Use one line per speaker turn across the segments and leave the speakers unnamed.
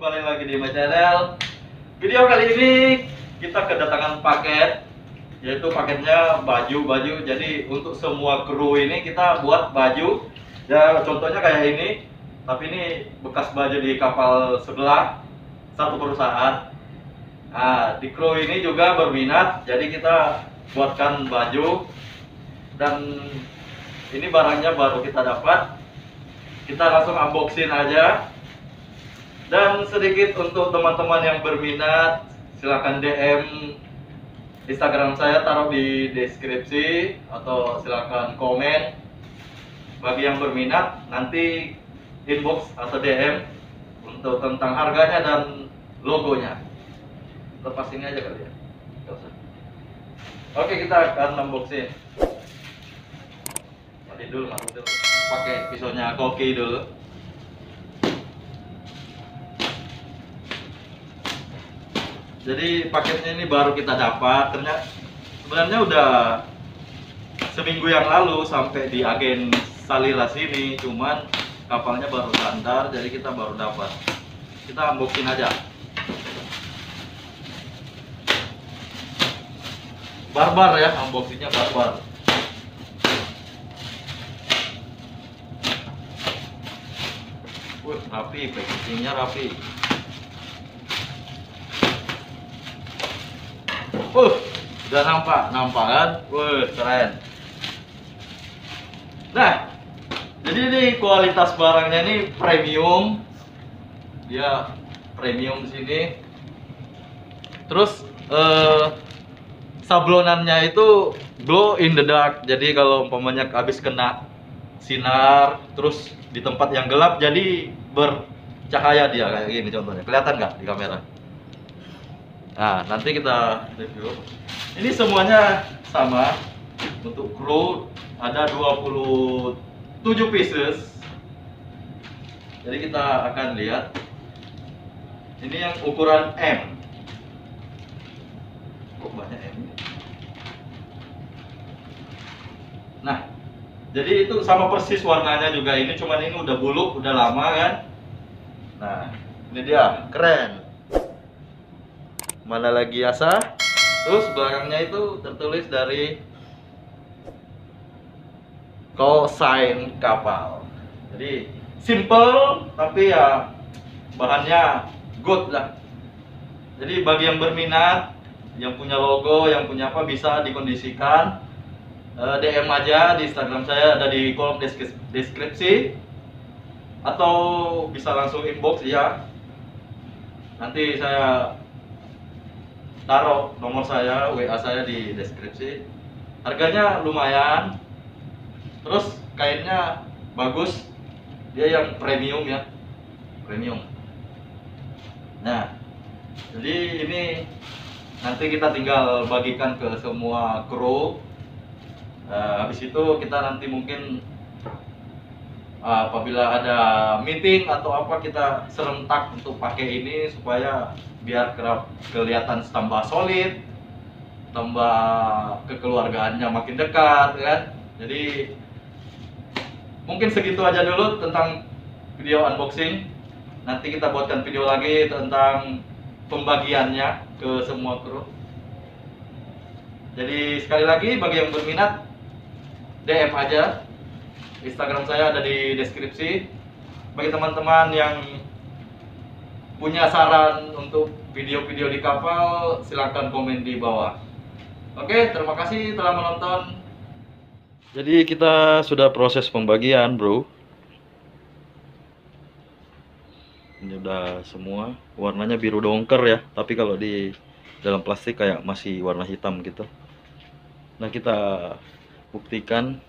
kembali lagi di my channel. Video kali ini kita kedatangan paket, yaitu paketnya baju. Jadi untuk semua kru ini kita buat baju. Ya contohnya kayak ini, tapi ini bekas baju di kapal sebelah satu perusahaan. Nah, di kru ini juga berminat, jadi kita buatkan baju. Dan ini barangnya baru kita dapat. Kita langsung unboxing aja. Dan sedikit untuk teman-teman yang berminat, silahkan DM Instagram saya, taruh di deskripsi, atau silahkan komen. Bagi yang berminat, nanti inbox atau DM untuk tentang harganya dan logonya. Lepas ini aja kali ya. Gak usah. Oke, kita akan unboxing. Mati dulu. Pakai pisaunya koki dulu. Jadi paketnya ini baru kita dapat. Ternyata sebenarnya udah seminggu yang lalu sampai di agen Salila sini, cuman kapalnya baru sandar, jadi kita baru dapat. Kita unboxing aja. Barbar ya, unboxingnya barbar. Rapi, packagingnya rapi. Udah nampak kan? Keren. Nah, jadi ini kualitas barangnya ini premium. Dia premium di sini. Terus sablonannya itu glow in the dark. Jadi kalau umpamanya habis kena sinar, terus di tempat yang gelap, jadi bercahaya dia kayak gini contohnya. Kelihatan nggak di kamera? Nah, nanti kita review. Ini semuanya sama. Untuk kru ada 27 pieces. Jadi kita akan lihat. Ini yang ukuran M. Kok banyak M ini? Nah, jadi itu sama persis warnanya juga ini, cuman ini udah buluk, udah lama kan. Nah, ini dia, keren. Mana lagi asa. Terus belakangnya itu tertulis dari call sign kapal. Jadi simple tapi ya bahannya good lah. Jadi bagi yang berminat, yang punya logo, yang punya apa, bisa dikondisikan. DM aja di Instagram saya, ada di kolom deskripsi, atau bisa langsung inbox ya. Nanti saya taruh nomor saya, WA saya di deskripsi. Harganya lumayan. Terus kainnya bagus. Dia yang premium ya. Premium. Nah, jadi ini nanti kita tinggal bagikan ke semua kru. Habis itu kita nanti mungkin apabila ada meeting atau apa, kita serentak untuk pakai ini supaya biar kelihatan tambah solid, tambah kekeluargaannya makin dekat kan. Jadi mungkin segitu aja dulu tentang video unboxing. Nanti kita buatkan video lagi tentang pembagiannya ke semua kru. Jadi sekali lagi, bagi yang berminat, DM aja. Instagram saya ada di deskripsi. Bagi teman-teman yang punya saran untuk video-video di kapal, silahkan komen di bawah. Oke, terima kasih telah menonton. Jadi kita sudah proses pembagian, bro. Ini udah semua. Warnanya biru dongker ya, tapi kalau di dalam plastik kayak masih warna hitam gitu. Nah, kita buktikan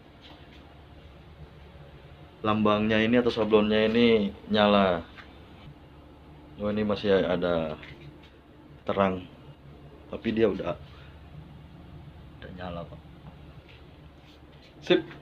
lambangnya ini atau sablonnya ini nyala. Oh, ini masih ada terang, tapi dia udah nyala, Pak. Sip.